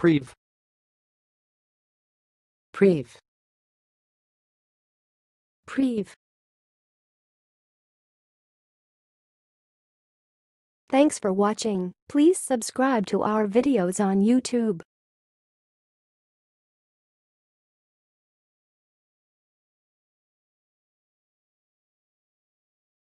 preve, preve, preve. Thanks for watching. Please subscribe to our videos on YouTube.